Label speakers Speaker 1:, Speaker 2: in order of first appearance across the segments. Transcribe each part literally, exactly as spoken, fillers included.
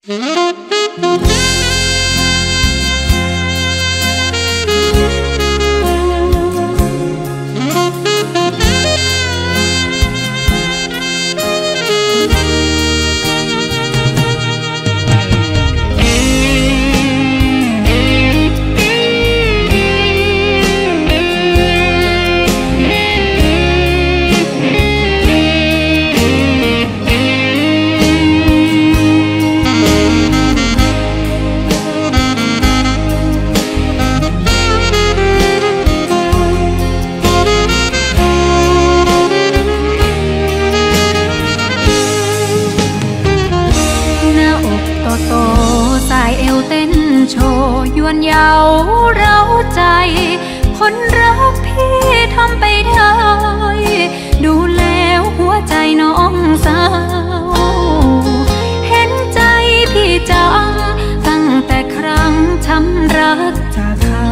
Speaker 1: โชว์ยวนเยาเร้าใจคนรักพี่ทำไปได้ดูแล้วหัวใจน้องสาวเห็นใจพี่จังตั้งแต่ครั้งช้ำรักจากเขา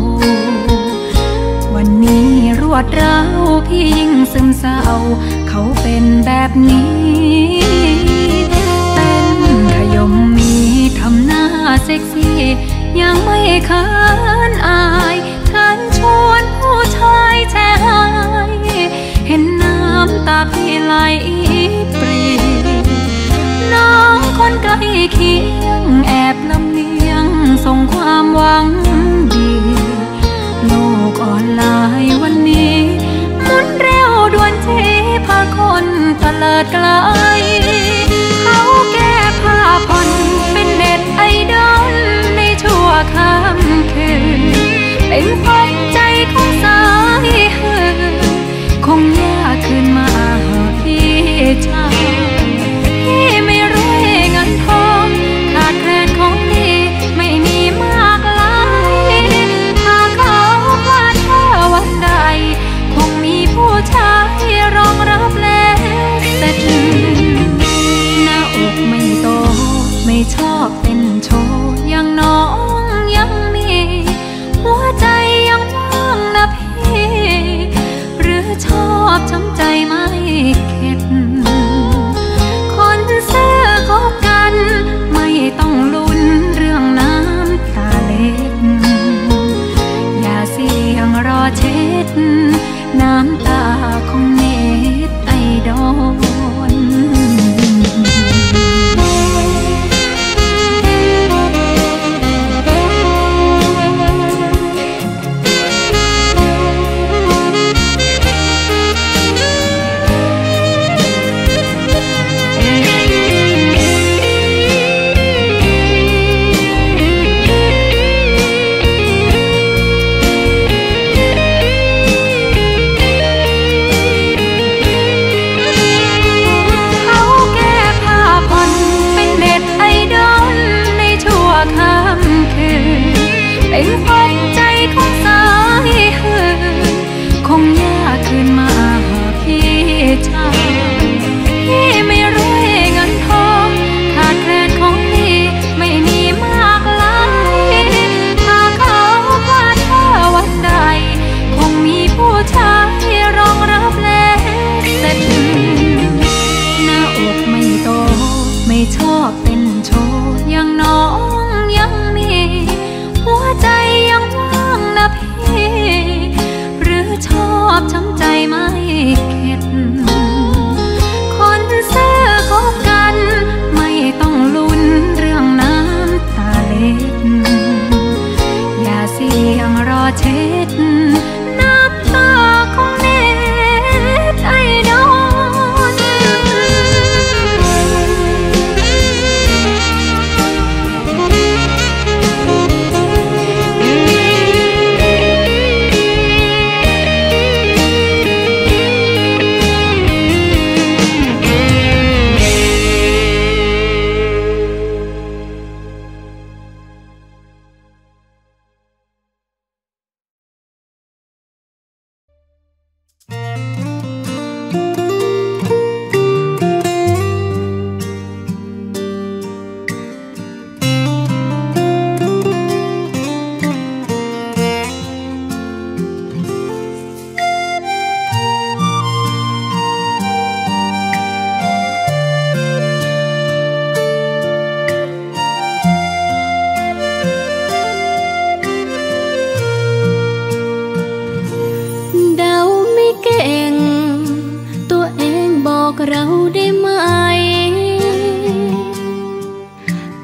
Speaker 1: วันนี้รวดร้าวพี่ยิ่งซึมเศร้าเขาเป็นแบบนี้เต้นขยมมีทำหน้าเซ็กซี่ยังไม่เขินอายฉันชวนผู้ชายแช่หายเห็นน้ำตาพี่ไหลปรีน้องคนใกล้เคียงแอบลำเลียงส่งความหวังดีโลกออนไลน์วันนี้หมุนเร็วด่วนทีพาคนตะเลิดไกลเขาแก้ผ้าผ่อนเป็นเน็ตไอดอลในชั่วค่ำคืนเป็นขวัญใจของสายหื่นคงยากขึ้นมาหาพี่ชายพี่ไม่รวยเงินทองขาดแคลนของดีไม่มีมากหลายถ้าเขาพลาดท่าวันใดคงมีผู้ชายรองรับแล้วเสร็จหน้าอกไม่โตไม่ชอบเป็นโชว์ยังน้องยังมีหัวใจยังว่างนะพี่หรือชอบช้ำใจไม่เข็ดคนซื่อคบกันไม่ต้องลุ้นเรื่องน้ำตาเล็ดอย่าเสี่ยงรอเช็ดน้ำตาของเน็ตไอดอลเป็นขวัญใจของสายหื่นคงยากขึ้นมาหาพี่ชายพี่ไม่รวยเงินทองขาดแคลนของดีไม่มีมากหลายถ้าเขาพลาดท่าวันใดคงมีผู้ชายรองรับแล้วเสร็จหน้าอกไม่โตไม่ชอบเป็นโชว์ยังน้องยังมีหัวใจยังว่างนะพี่หรือชอบช้ำใจไม่เข็ดคนซื่อคบกันไม่ต้องลุ้นเรื่องน้ำตาเล็ดอย่าเสี่ยงรอเช็ดน้ำตาของเน็ตไอดอล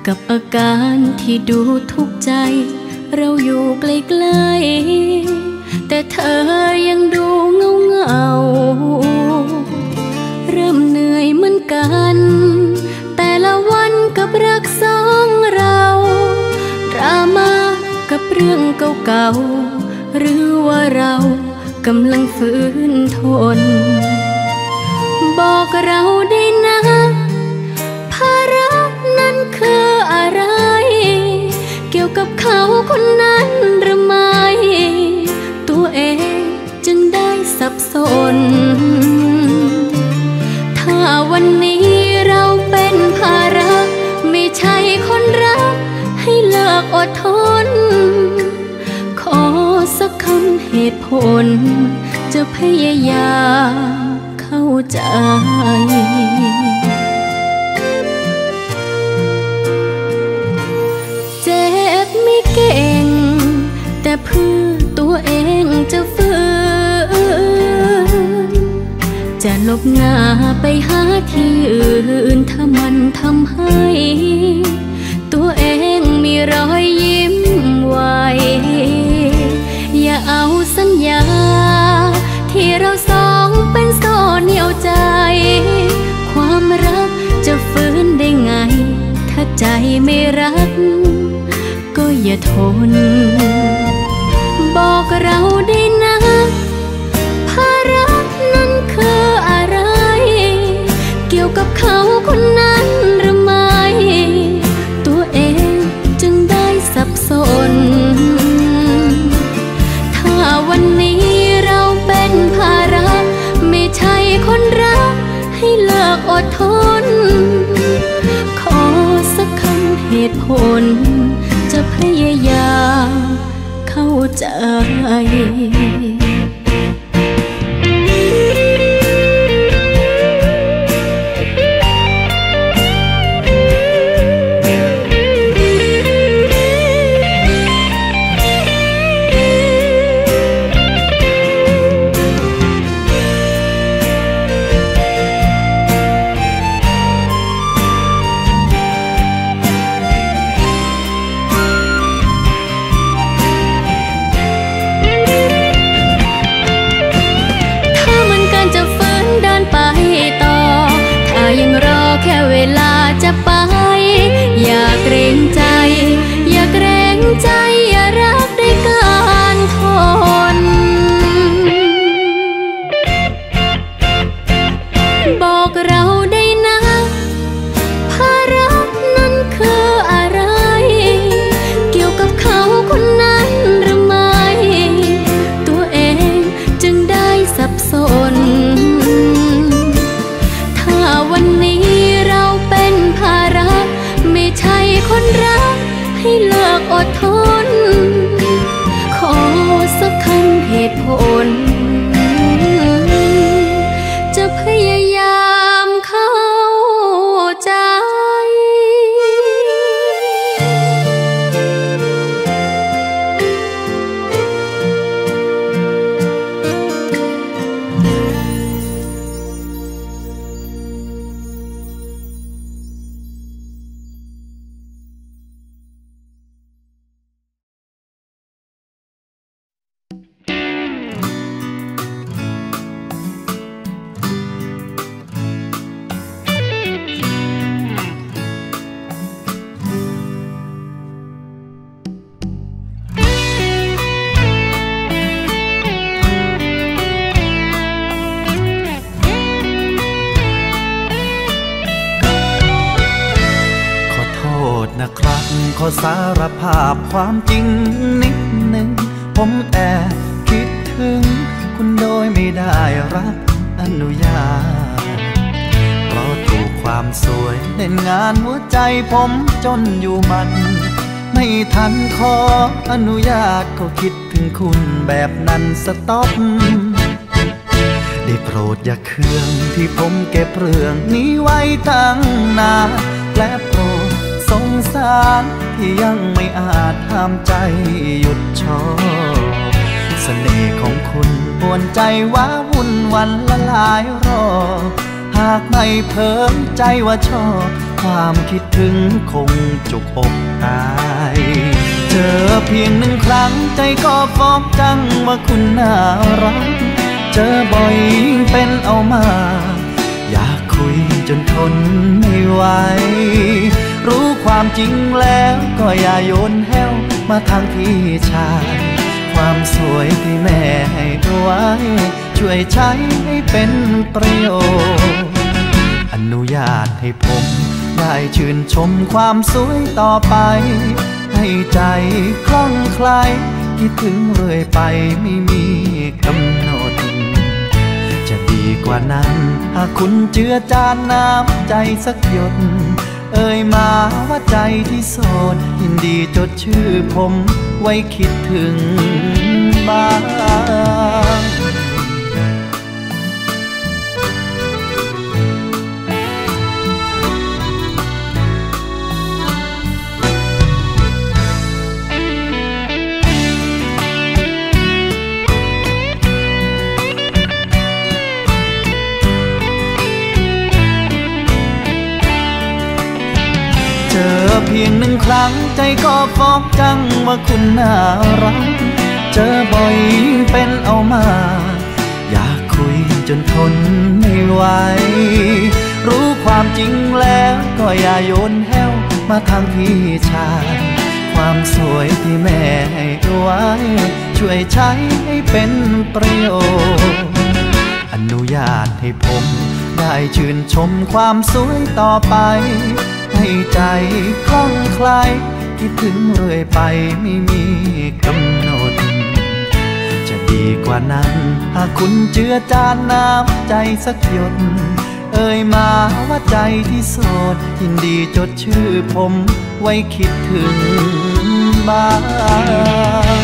Speaker 2: กับอาการที่ดูทุกข์ใจเราอยู่ใกล้ๆแต่เธอยังดูเงาเงาเริ่มเหนื่อยเหมือนกันแต่ละวันกับรักสองเราดราม่ากับเรื่องเก่าๆหรือว่าเรากำลังฝืนทนบอกเราได้นะภาระนั้นคืออะไรเกี่ยวกับเขาคนนั้นหรือไม่ตัวเองจึงได้สับสนถ้าวันนี้เราเป็นภาระไม่ใช่คนรักให้เลิกอดทนขอสักคำเหตุผลจะพยายามเข้าใจเจ็บไม่เก่งแต่เพื่อตัวเองจะฝืนจะลบหน้าไปหาที่อื่นถ้ามันทำให้ตัวเองมีรอยยิ้มไว้อย่าเอาสัญญาที่เราสองเป็นโซ่เหนี่ยวใจความรักจะฟื้นได้ไงถ้าใจไม่รักก็อย่าทนบอกเราได้นะภาระนั้นคืออะไรเกี่ยวกับเขาคนนั้นหรือไม่ตัวเองจึงได้สับสนถ้าวันนี้เราเป็นภาระไม่ใช่คนรักให้เลิกอดทนขอสักคำเหตุผลจะพยายามเข้าใจเวลาจะไปอย่าเกรงใจอย่าเกรงใจอย่ารักด้วยการทนบอกเราได้นะภาระนั้นคืออะไรเกี่ยวกับเขาคนนั้นหรือไม่ตัวเองจึงได้สับสนถ้าวันนี้ภาระไม่ใช่คนรักให้เลิกอดทนขอสักคำเหตุผลจะพยายามเข้าใจ
Speaker 3: นะครับขอสารภาพความจริงนิดหนึ่งผมแอบคิดถึงคุณโดยไม่ได้รับอนุญาตเพราะถูกความสวยเล่นงานหัวใจผมจนอยู่มันไม่ทันขออนุญาตก็คิดถึงคุณแบบนั้นสต๊อปได้โปรดอย่าเคืองที่ผมเก็บเรื่องนี้ไว้ตั้งนานและโปรดสงสารที่ยังไม่อาจห้ามใจหยุดชอบเสน่ห์ของคุณปวนใจว้าวุ่นวันละหลายรอบหหากไม่เผยใจว่าชอบความคิดถึงคงจุกอกตายเจอเพียงหนึ่งครั้งใจก็ฟ้องจังว่าคุณน่ารักเจอบ่อยยิ่งเป็นเอามาอยากคุยจนทนไม่ไหวรู้ความจริงแล้วก็อย่าโยนแห้วมาทางพี่ชายความสวยที่แม่ให้ไว้ช่วยใช้ให้เป็นประโยชน์อนุญาตให้ผมได้ชื่นชมความสวยต่อไปให้ใจคล่องใครคิดถึงเรื่อยไปไม่มีกำหนดจะดีกว่านั้นหากคุณเจือจานน้ำใจสักหยดเอ่ยมาว่าใจที่โสดยินดีจดชื่อผมไว้คิดถึงบ้างเจอเพียงหนึ่งครั้งใจก็ฟ้องจังว่าคุณน่ารักเจอบ่อยยิ่งเป็นเอามาอยากคุยจนทนไม่ไหวรู้ความจริงแล้วก็อย่าโยนแห้วมาทางพี่ชายความสวยที่แม่ให้ไว้ช่วยใช้ให้เป็นประโยชน์อนุญาตให้ผมได้ชื่นชมความสวยต่อไปให้ใจคล่องใครคิดถึงเรื่อยไปไม่มีกำหนดจะดีกว่านั้นหากคุณเจือจานน้ำใจสักหยดเอ่ยมาว่าใจที่โสดยินดีจดชื่อผมไว้คิดถึงบ้าง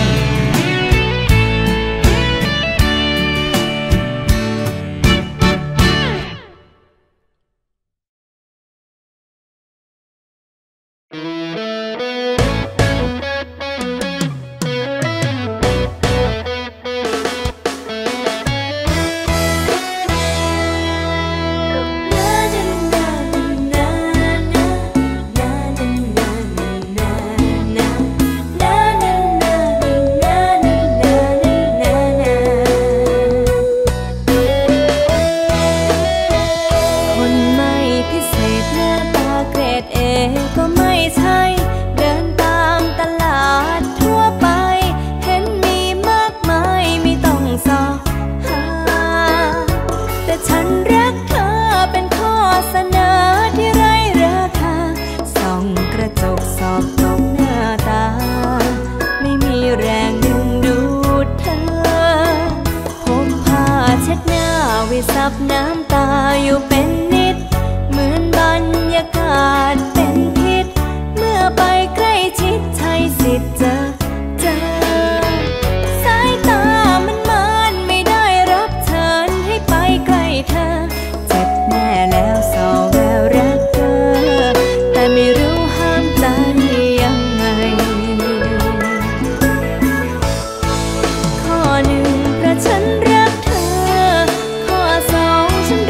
Speaker 2: ซับน้ำตาอยู่เป็นนิดเหมือนบรรยากาศเป็นพิษเมื่อไปใกล้ชิดใช้สิทธิ์จะเจอสายตามันมันไม่ได้รับเชิญให้ไปใกล้เธอเจ็บแน่แล้วสอแววรักเธอแต่ไม่รู้ห้ามใจยังไงข้อหนึ่งเพราะฉันรักเธอข้อสองฉัน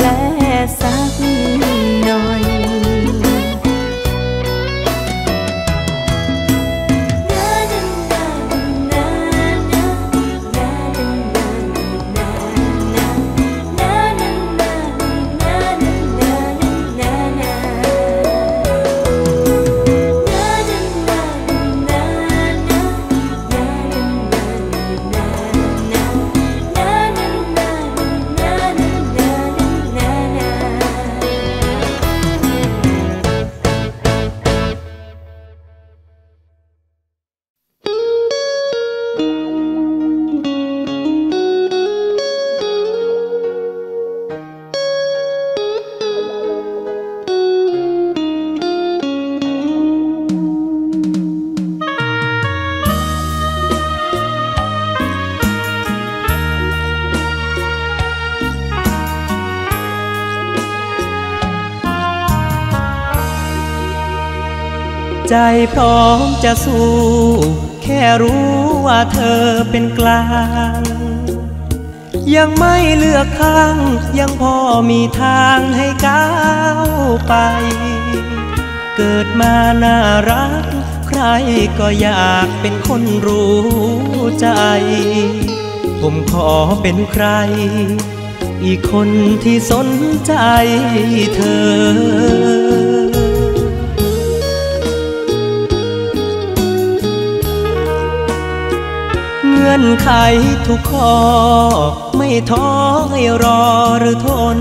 Speaker 2: สักหน่อย
Speaker 4: ใจพร้อมจะสู้แค่รู้ว่าเธอเป็นกลางยังไม่เลือกข้างยังพอมีทางให้ก้าวไปเกิดมาน่ารักใครก็อยากเป็นคนรู้ใจผมขอเป็นใครอีกคนที่สนใจเธอเงื่อนไขทุกข้อไม่ท้อให้รอหรือทน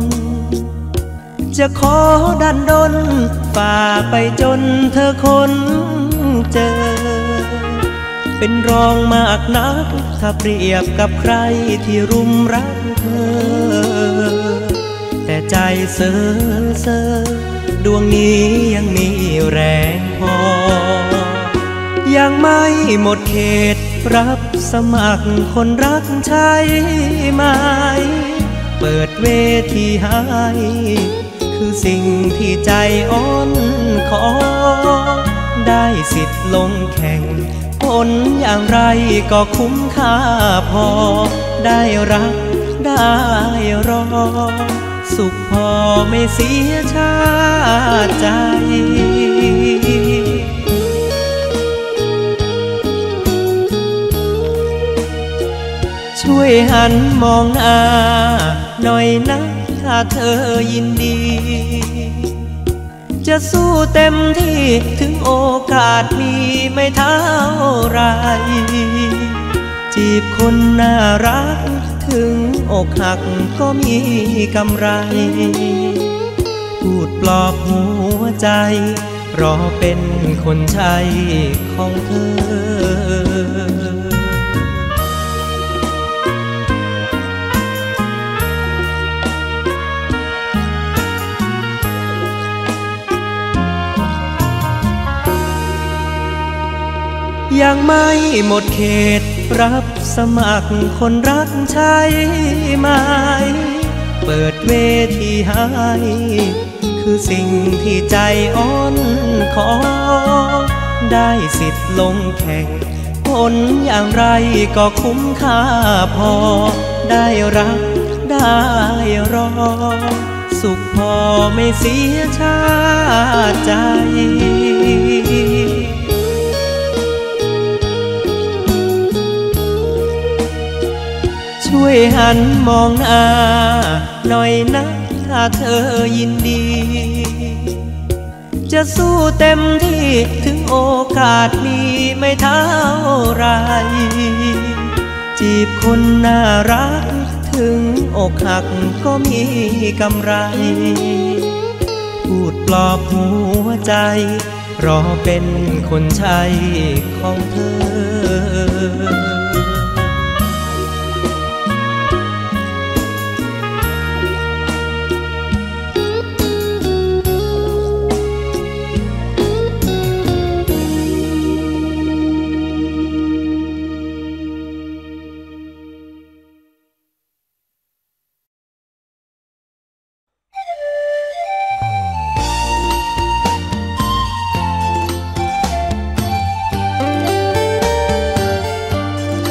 Speaker 4: จะขอดันดนฝ่าไปจนเธอคนเจอเป็นรองมากนักถ้าเปรียบกับใครที่รุมรักเธอแต่ใจเซ่อเซ่อดวงนี้ยังมีแรงพอยังไม่หมดเขตรับสมัครคนรักใช่ไหมเปิดเวทีให้คือสิ่งที่ใจอ้อนขอได้สิทธิ์ลงแข่งผลอย่างไรก็คุ้มค่าพอได้รักได้รอสุขพอไม่เสียชาติใจช่วยหันมองหน้าหน่อยนะถ้าเธอยินดีจะสู้เต็มที่ถึงโอกาสมีไม่เท่าไรจีบคนน่ารักถึงอกหักก็มีกำไรพูดปลอบหัวใจรอเป็นคนใช้ของเธอยังไม่หมดเขตรับสมัครคนรักใช่ไหมเปิดเวทีให้คือสิ่งที่ใจอ้อนขอได้สิทธิ์ลงแข่งผลอย่างไรก็คุ้มค่าพอได้รักได้รอสุขพอไม่เสียชาติใจช่วยหันมองหน้าหน่อยนะถ้าเธอยินดีจะสู้เต็มที่ถึงโอกาสมีไม่เท่าไรจีบคนน่ารักถึงอกหักก็มีกำไรพูดปลอบหัวใจรอเป็นคนใช้ของเธอ
Speaker 5: เ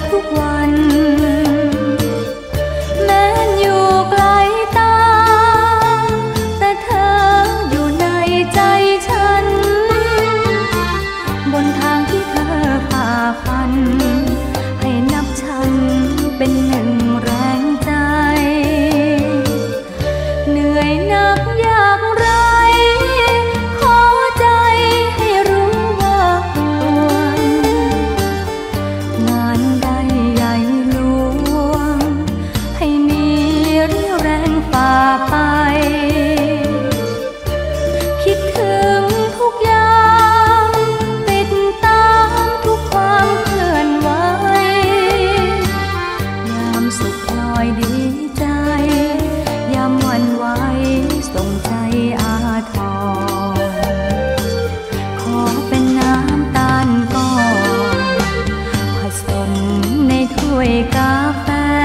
Speaker 1: ทุกวันแม้อยู่ไกลตาแต่เธออยู่ในใจฉันบนทางที่เธอฝ่าฟันให้นับฉันเป็นหนึ่งแรงใจเหนื่อยนักอย่างไรขอใจให้รู้ว่าห่วงงานใดใหญ่หลวงให้มีเรี่ยวแรงฝ่าไปคิดถึงทุกอย่างติดตามทุกความเคลื่อนไหวยามสุขลอยดีใจยามหวั่นไหวส่งใจอาทรขอเป็นน้ำตาลก่อนผสมในถ้วยกาแฟ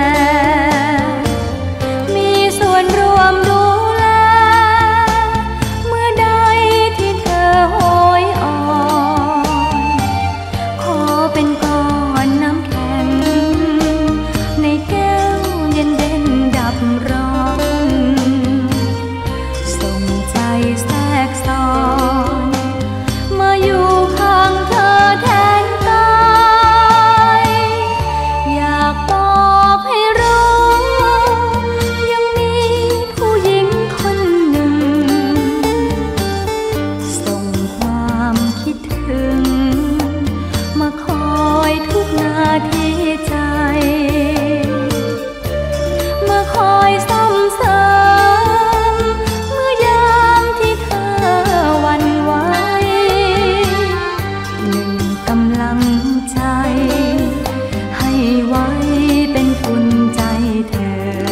Speaker 1: มีส่วนรวมดูแลเมื่อใดที่เธอโหยอ่อนขอเป็นก้อนน้ำแข็งในแก้วเย็นเด่นดับร้อนส่งใจแทรกซ้อนมาอยู่ข้างเธอแทนกายอยากบอกให้รู้ยังมีผู้หญิงคนหนึ่งส่งความคิดถึงมาคอยทุกนาทีใจมาคอยซ่อมเสริมเมื่อยามที่เธอหวั่นไหวหนึ่งกำลังใจให้ไว้เป็นทุนใจเธอ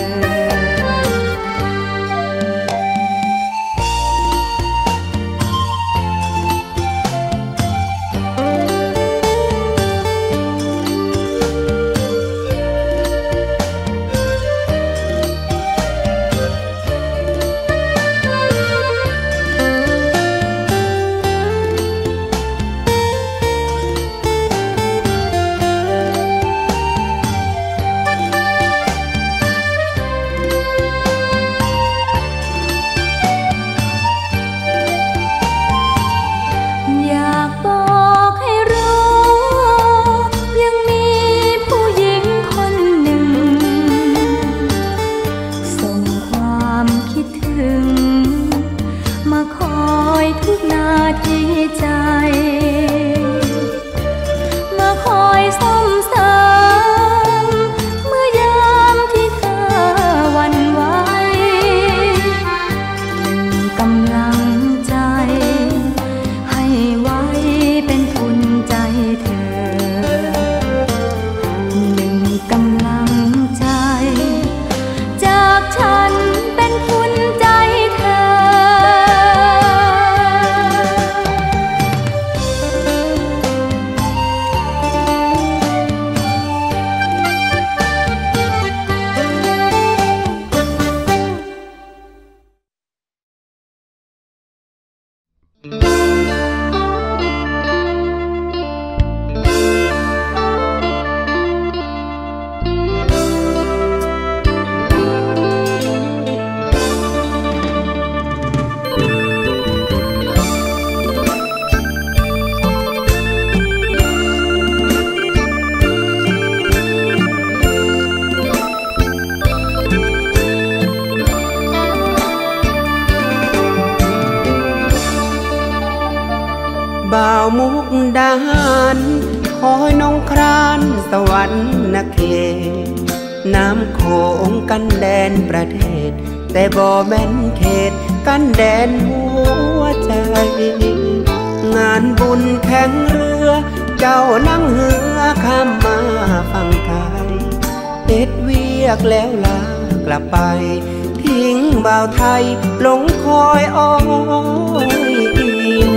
Speaker 5: บ่าวมุกดาหารคอยน้องครานสวรรค์นาเขตน้ำโขงกันแดนประเทศแต่บ่แม่นเขตกันแดนหัวใจงานบุญแข่งเรือเจ้านั่งเหือข้ามมาฝั่งไทยเฮ็ดเวียกแล้วลากลับไปทิ้งบ่าวไทยหลงคอยอ้อยอิง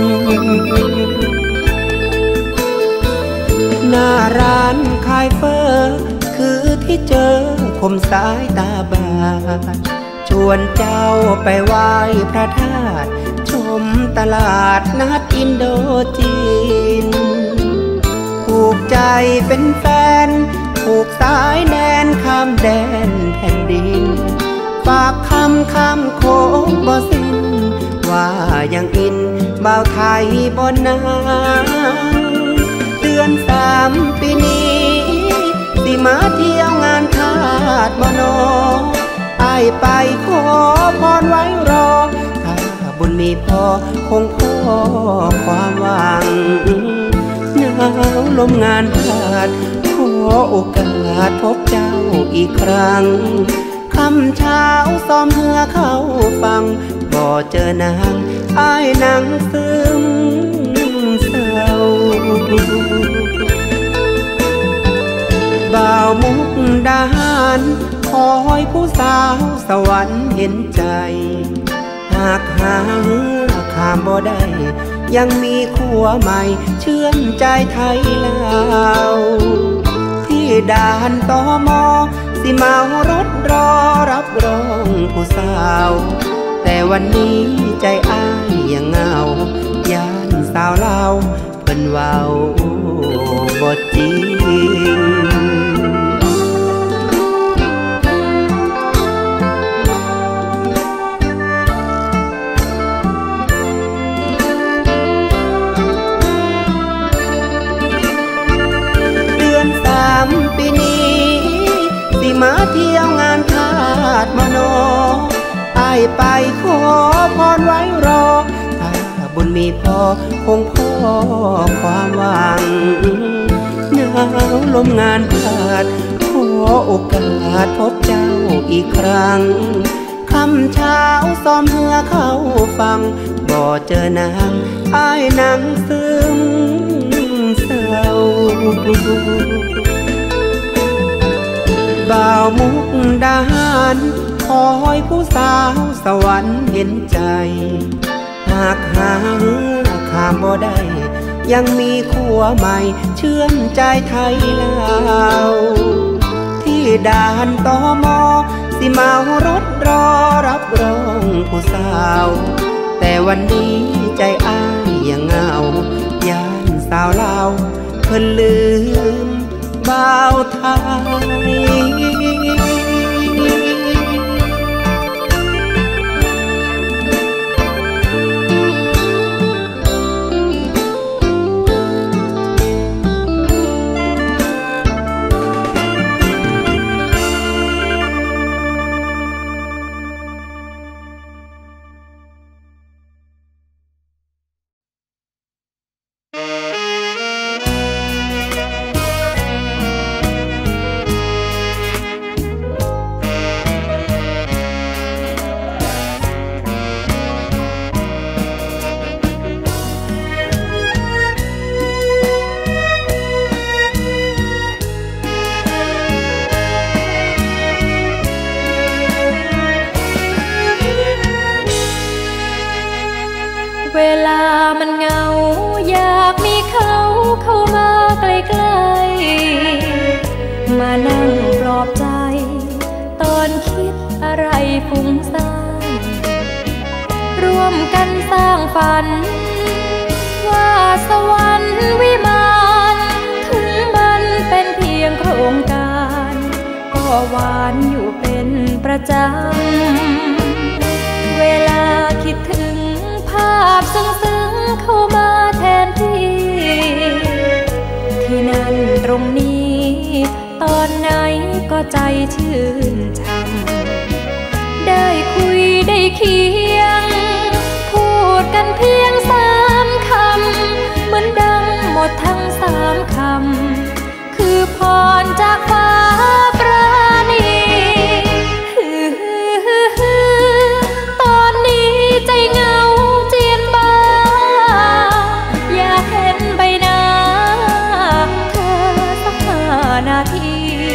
Speaker 5: หน้าร้านขายเฟอคือที่เจอคมสายตาบาดชวนเจ้าไปไหว้พระธาตุชมตลาดนัดอินโดจีนผูกใจเป็นแฟนผูายแดนข้ามแดนแผ่นดินฝากคำคำโคงบ่สิ้นว่ายังอินบ่าวไทยบ่นางเดือนสามปีนี้สิมาเที่ยวงานทาสบ่นออ้ายไปขอพรไว้รอถ้าบุญมีพอคงพอความหวังหนาวลมงานพลาดขอโอกาสพบเจ้าอีกครั้งคำเช้าซ้อมเหือเข้าฟังบ่เจอนางอ้ายนั่งซึมเศร้าบ่าวมุกดาหารคอยผู้สาวสวรรค์เห็นใจหากหาเหือข้ามบ่ได้ยังมีขัวใหม่เชื่อมใจไทยลาวที่ด่านตมสิเมารถรอรับรองผู้สาวแต่วันนี้ใจอ้ายยังเหงาย่านสาวลาวเพิ่นเว้าบ่จริงปีนี้สิมาเที่ยวงานทาสมโนอ้ายไปขอพรไว้รอถ้าบุญมีพอคงพอความหวังหนาวลมงานพลาดขอโอกาสพบเจ้าอีกครั้งคำเช้าซ้อมเหือเข้าฟังบ่เจอนางอ้ายนั่งซึมเศร้าบ่าวมุกดาหารคอยผู้สาวสวรรค์เห็นใจหากหาเหือข้ามบ่ได้ยังมีขัวใหม่เชื่อมใจไทยลาวที่ด่านตมสิเมารถรอรับรองผู้สาวแต่วันนี้ใจอ้ายยังเหงาย่านสาวลาวเพิ่นลืมบ่าวไทย
Speaker 2: เวลามันเหงาอยากมีเขาเข้ามาใกล้ๆมานั่งปลอบใจตอนคิดอะไรฟุ้งซ่านร่วมกันสร้างฝันว่าสวรรค์วิมานถึงมันเป็นเพียงโครงการก็หวานอยู่เป็นประจำเวลาคิดถึงภาพซึ้งๆเข้ามาแทนที่ที่นั่นตรงนี้ตอนไหนก็ใจชื่นช่ำได้คุยได้เคียงพูดกันเพียงสามคำเหมือนดังหมดทั้งสามคำคือพรจากฟ้าปราณีตอนนี้ใจเหงานาที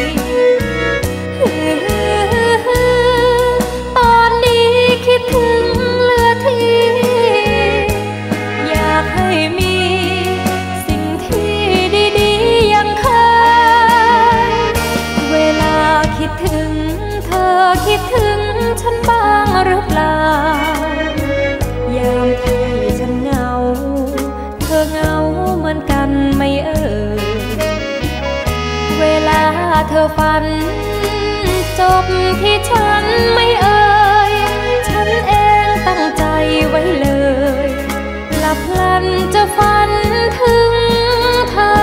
Speaker 2: ตอนนี้คิดถึงเหลือทีอยากให้มีสิ่งที่ดี
Speaker 1: เธอฝันจบที่ฉันไม่เอ่ยฉันเองตั้งใจไว้เลยหลับพลันจะฝันถึงเธอ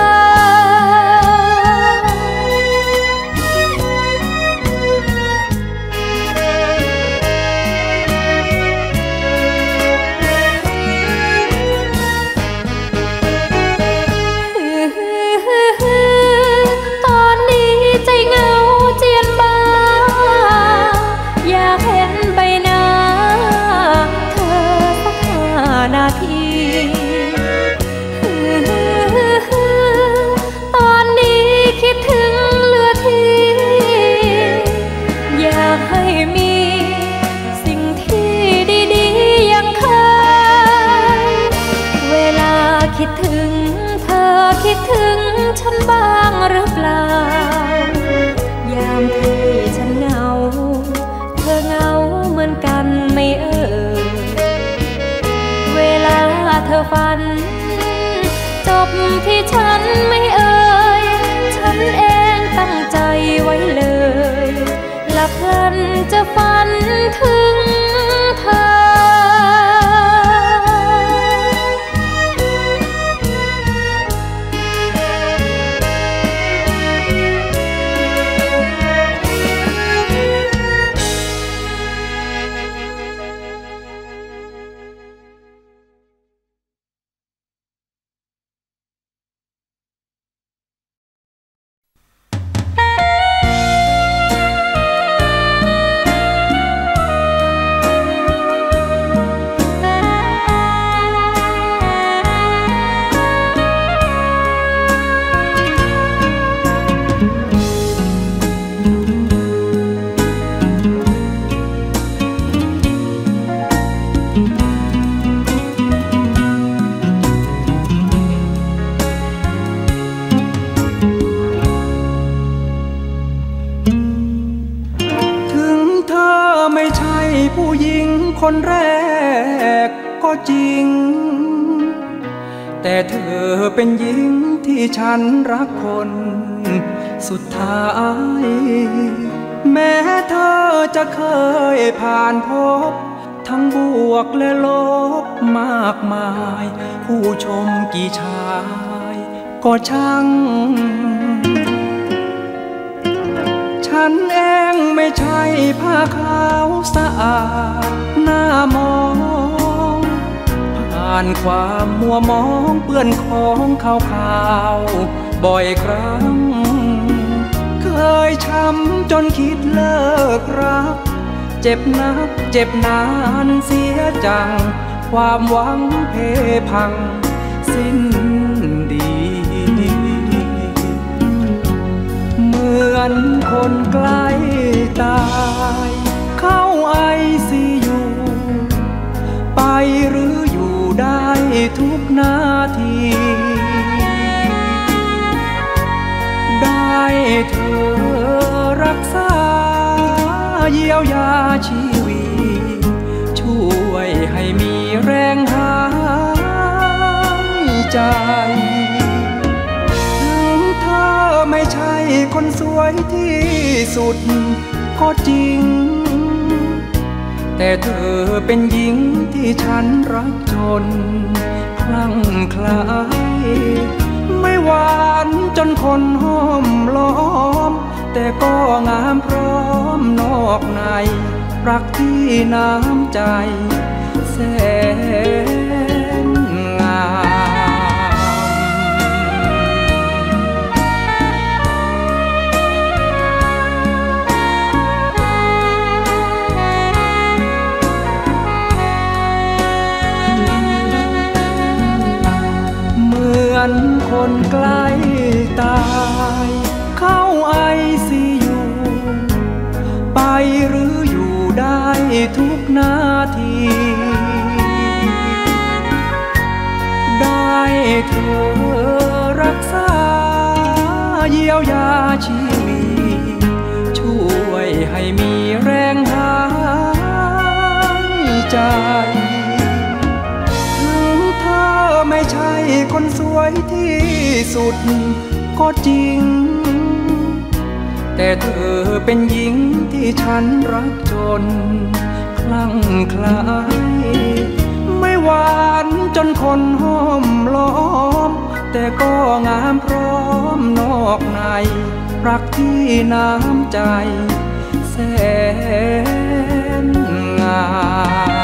Speaker 1: คิดถึงเธอคิดถึงฉันบ้างหรือเปล่ายามที่ฉันเหงาเธอเหงาเหมือนกันไม่เอ่ยเวลาเธอฝันจบที่ฉันไม่เอ่ยฉันเองตั้งใจไว้เลยหลับพลันจะฝันถึงเธอผู้หญิงคนแรกก็จริงแต่เธอเป็นหญิงที่ฉันรักคนสุดท้ายแม้เธอจะเคยผ่านพบทั้งบวกและลบมากมายผู้ชมกี่ชายก็ช่างฉันเองไม่ใช่ผ้าขาวสะอาดหน้ามองผ่านความมัวมองเปื้อนของขาวๆบ่อยครั้งเคยช้ำจนคิดเลิกรักเจ็บนักเจ็บนานเสียจังความหวังเพพังสิ้นดีเหมือนคนใกล้ตายเข้าไอซียูไปหรืออยู่ได้ทุกนาทีได้เธอรักษาเยียวยาชีวิตช่วยให้มีแรงหายใจไม่ใช่คนสวยที่สุดก็จริงแต่เธอเป็นหญิงที่ฉันรักจนคลั่งไคล้ไม่หวานจนคนห้อมล้อมแต่ก็งามพร้อมนอกในรักที่น้ำใจแสนงามเหมือนคนใกล้ตายเข้าไอซียูไปหรืออยู่ได้ทุกนาทีได้เธอรักษาเยียวยาชีวิตช่วยให้มีแรงหายใจถึงเธอไม่ใช่คนสวยที่สุดก็จริง
Speaker 6: แต่เธอเป็นหญิงที่ฉันรักจนคลั่งไคล้ไม่หวานจนคนห้อมล้อมแต่ก็งามพร้อมนอกในรักที่น้ำใจแสนงาม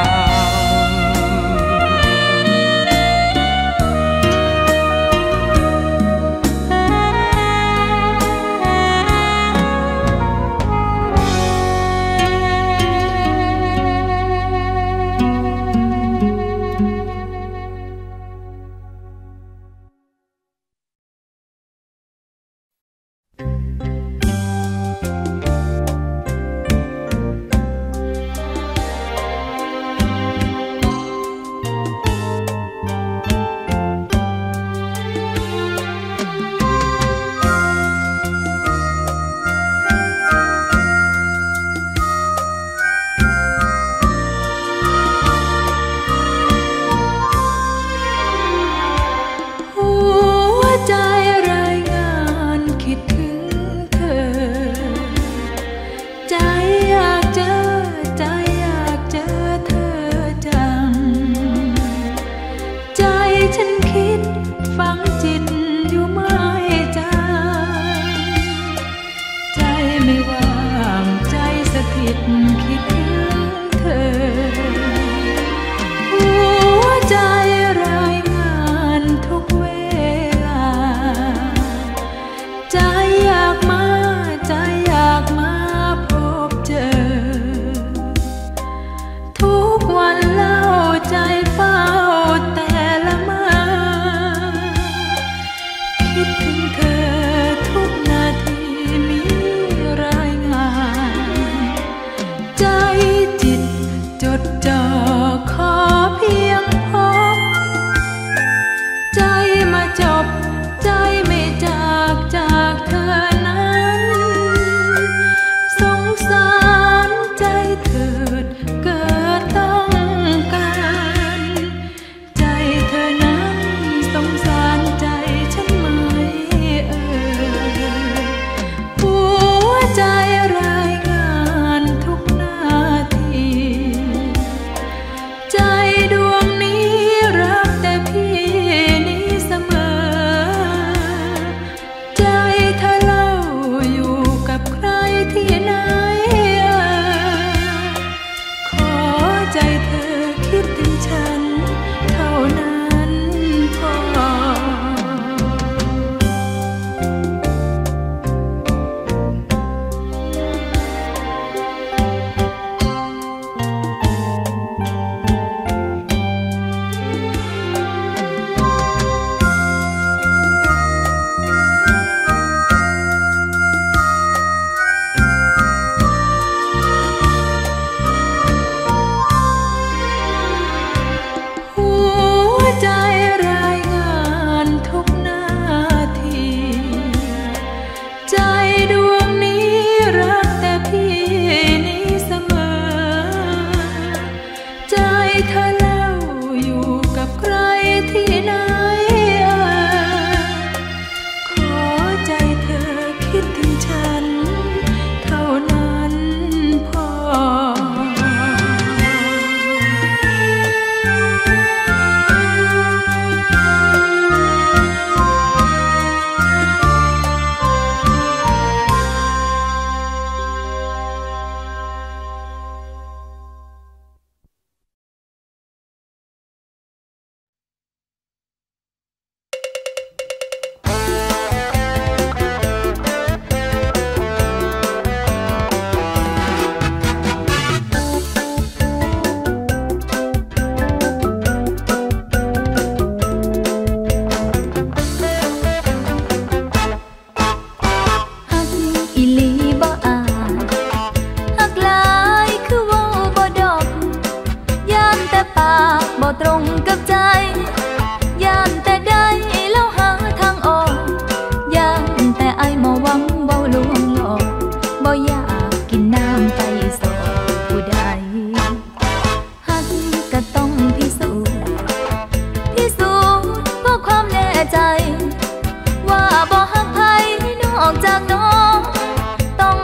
Speaker 2: ใจว่าบ่ฮักไผนอกจากน้องต้อง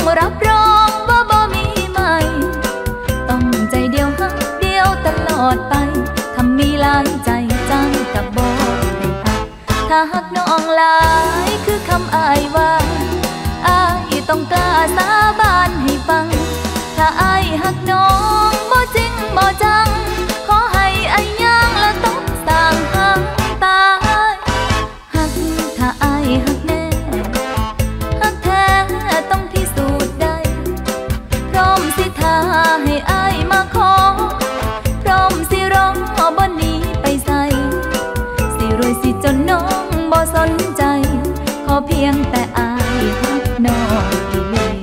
Speaker 2: ายคือคำอายว่าอายต้องกล้าสาบานให้ฟังถ้าอายหักน้องบ่จริงบ่จังขอให้อายย่างและต้องสร้างหางตายหักถ้าอายหักแน่หักแท้ต้องพิสูจน์ได้พร้อมสิท่าให้อายมาขอพร้อมสิร้องบ่หนีไปใส่สิรวยสิจนน้องบ่สนใจขอเพียงแต่อายหักน้องอีหลี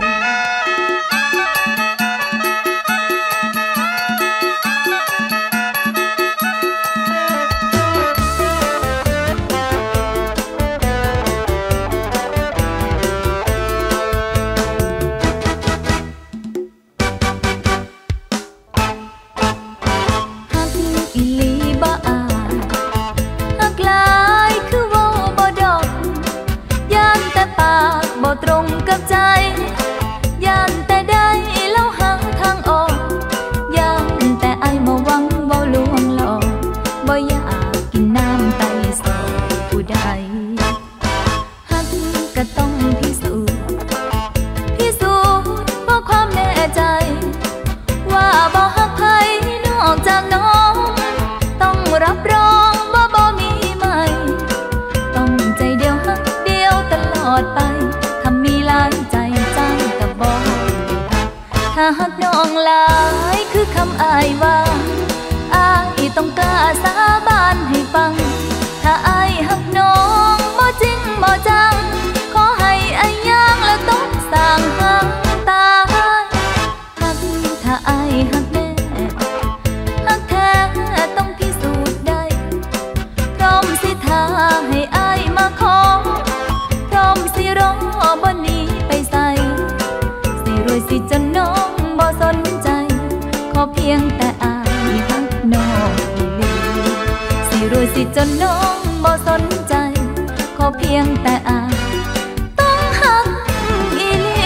Speaker 2: ตรงกับใจย่านแต่ได้แล้วหาทางออกย่านแต่ไอ้มาหวังบ่ลวงหลอกบ่อยากกินน้ำไตสอบผู้ใดหักก็ต้องพิสูจน์พิสูจน์เพราะความแน่ใจว่าบ่หักใครนอกจากน้องต้องรับรองว่าบ่มีใหม่ต้องใจเดียวหักเดียวตลอดไปมีหลายใจจังกับบ่ถ้าหักน้องหลายคือคำอายว่าอายต้องกล้าสาบานให้ฟังถ้าอายหักน้องบ่จริงบ่จังขอให้อายย่างและต้องสร้างหางตายหักถ้าอายหักแน่หักแท้ต้องพิสูจน์ได้พร้อมสิท่าให้อายมาขอพร้อมสิร้องบ่หนีไปใส่สิรวยสิจนน้องบ่สนใจขอเพียงแต่อายหักน้องอีหลีสิรวยสิจนน้องบ่สนใจขอเพียงแต่อายต้องหักอีหลี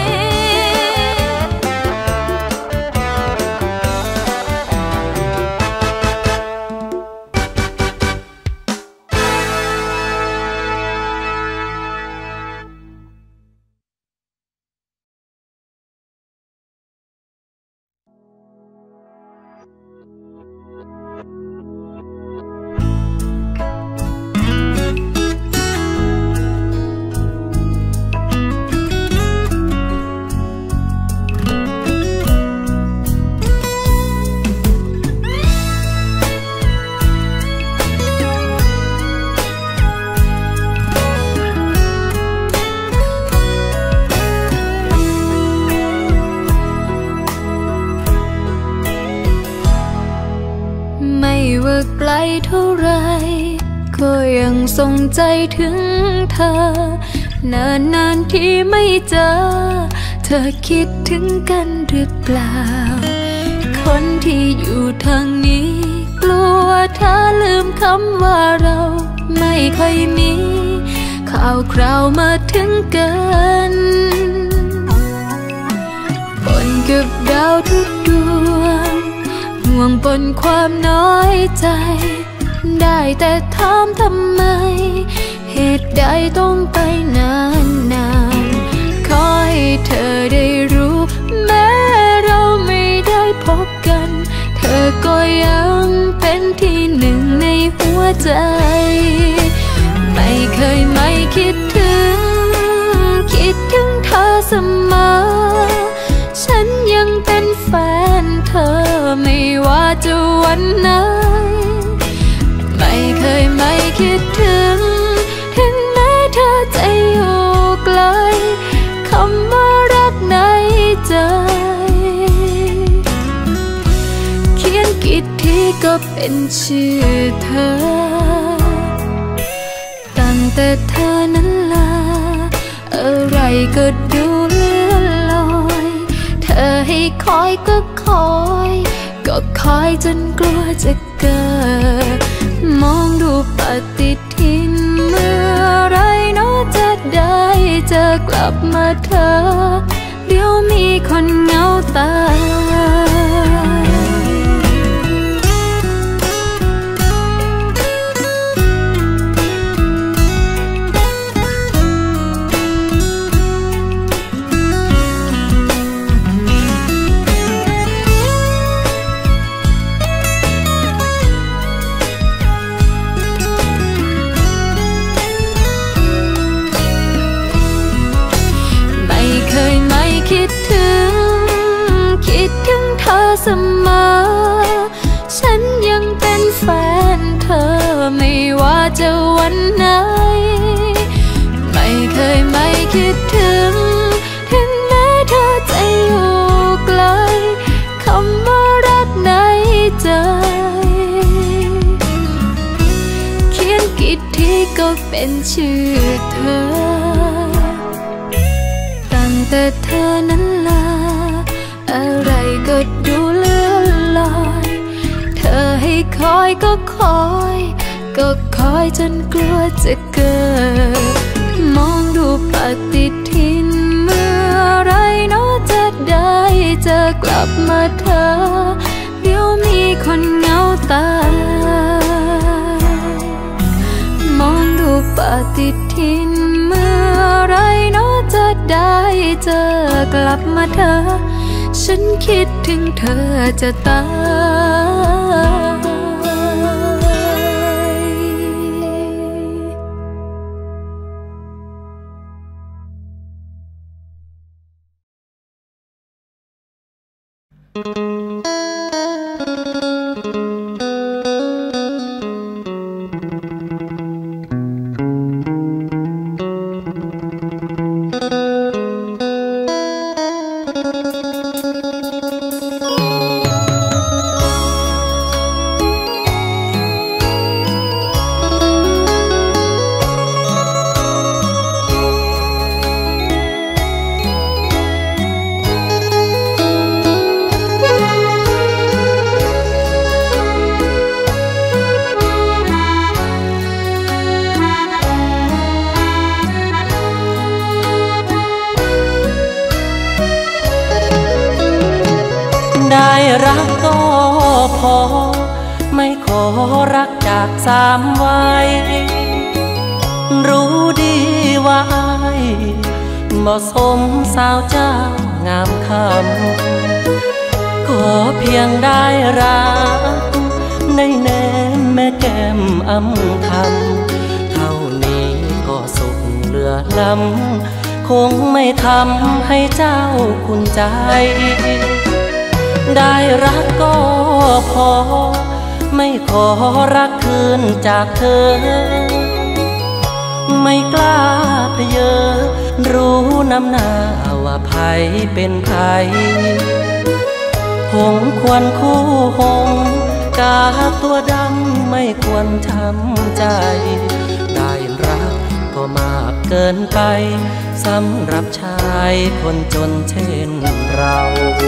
Speaker 2: ไกลเท่าไรก็ยังทรงใจถึงเธอนานนานที่ไม่เจอเธอคิดถึงกันหรือเปล่าคนที่อยู่ทางนี้กลัวเธอลืมคำว่าเราไม่ค่อยมีข่าวคราวมาถึงกันปนกับดาวทุกดวงห่วงปนความน้อยใจได้แต่ถามทำไมเหตุใดต้องไปนานนานขอให้เธอได้รู้แม้เราไม่ได้พบกันเธอก็ยังเป็นที่หนึ่งในหัวใจไม่เคยไม่คิดถึงคิดถึงเธอเสมอฉันยังเป็นแฟนเธอไม่ว่าจะวันไหนไม่เคยไม่คิดถึงถึงแม้เธอจะอยู่ไกลคำว่ารักในใจเขียนกี่ทีก็เป็นชื่อเธอตั้งแต่เธอนั้นลาอะไรก็ดูเลื่อนลอยเธอให้คอยก็คอยก็คอยจนกลัวจะเกิดมองดูปฏิทินเมื่อไรเนาะจะได้เจอกลับมาเธอเดี๋ยวมีคนเหงาตายเสมอฉันยังเป็นแฟนเธอไม่ว่าจะวันไหนไม่เคยไม่คิดถึงถึงแม้เธอจะอยู่ไกลคำว่ารักในใจเขียนกี่ทีก็เป็นชื่อเธอตั้งแต่เธอนั้นลาอะไรก็ดูเลื่อนลอยเธอให้คอยก็คอยก็คอยจนกลัวจะเกิดมองดูปฏิทินเมื่อไรเนาะจะได้เจอกลับมาเธอเดี๋ยวมีคนเหงาตามองดูปฏิทินเมื่อไรเนาะจะได้เจอกลับมาเธอฉันคิดถึงเธอจะต
Speaker 7: ได้รักก็พอไม่ขอรักจากสามวัยรู้ดีว่าอายเหมาะสมสาวเจ้างามคำขอเพียงได้รักในแนมแม่แก้มอำทำเท่านี้ก็สุขเหลือล้ำคงไม่ทำให้เจ้าคุณใจได้รักก็พอไม่ขอรักคืนจากเธอไม่กล้าเพเยอรู้น้ำหน้าว่าไผเป็นไผหงควรคู่หงกาตัวดำไม่ควรช้ำใจได้รักก็มากเกินไปสำหรับชายคนจนเช่นเรา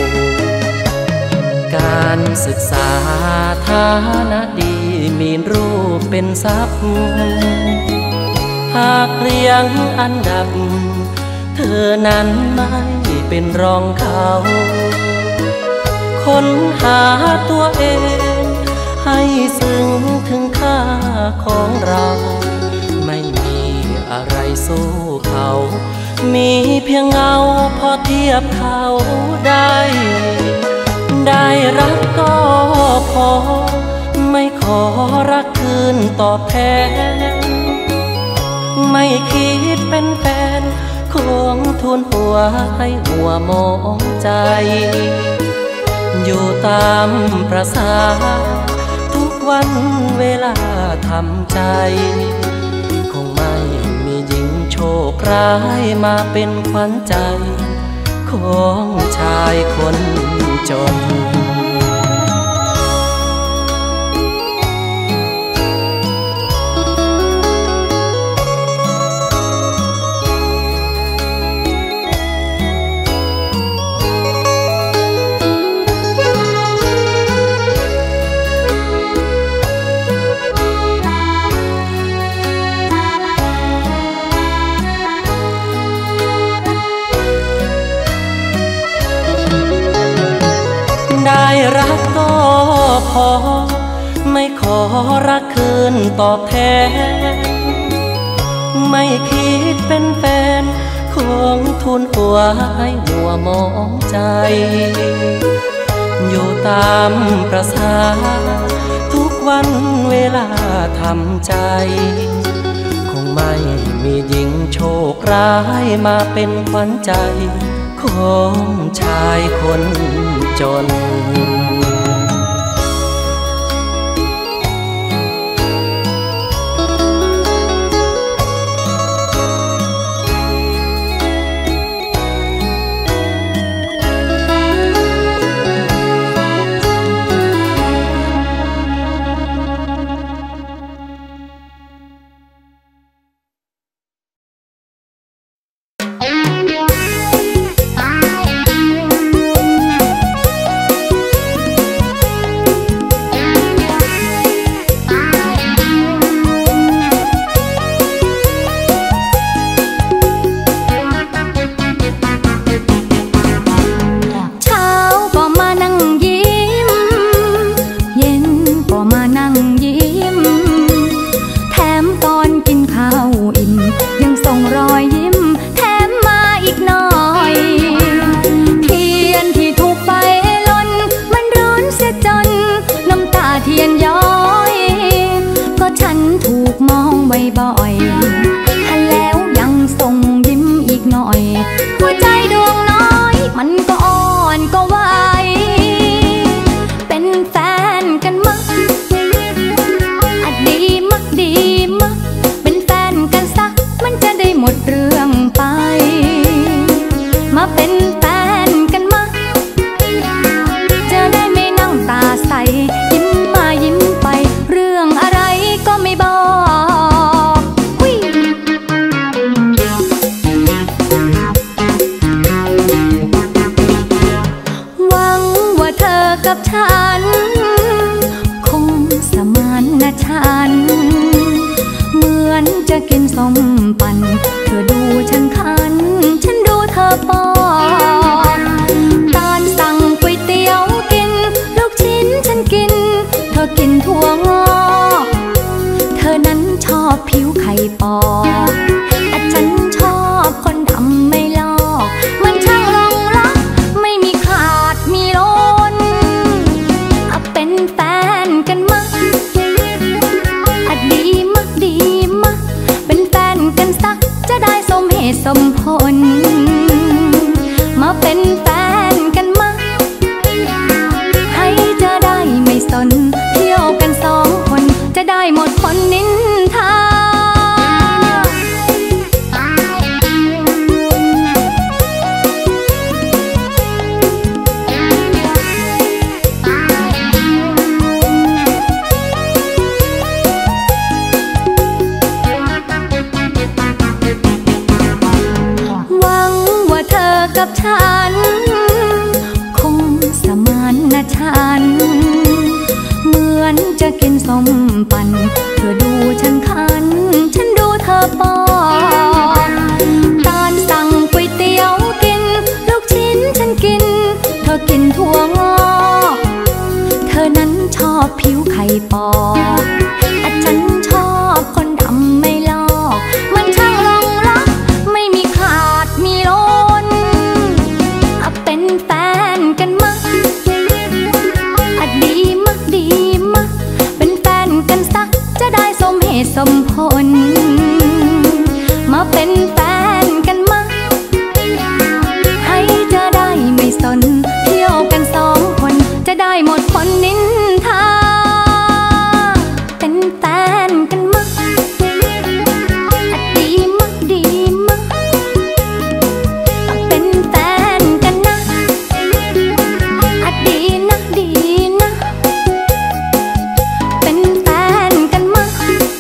Speaker 7: การศึกษาฐานะดีมีรูปเป็นทรัพย์หากเรียงอันดับเธอนั้นไม่เป็นรองเขาค้นหาตัวเองให้ซึ้งถึงค่าของเราไม่มีอะไรสู้เขามีเพียงเงาพอเทียบเขาได้ได้รักก็พอไม่ขอรักคืนตอบแทนไม่คิดเป็นแฟนคงทุนหัวให้หัวมองใจอยู่ตามประสาทุกวันเวลาทำใจคงไม่มีหญิงโชคร้ายมาเป็นขวัญใจของชายคนจนได้รักก็พอไม่ขอรักคืนตอบแทนไม่คิดเป็นแฟนคงทุนหัวให้หัวมองใจอยู่ตามประสาทุกวันเวลาทำใจคงไม่มีหญิงโชคร้ายมาเป็นขวัญใจของชายคนจจน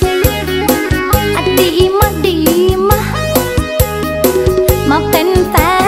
Speaker 2: มาเป็นแฟน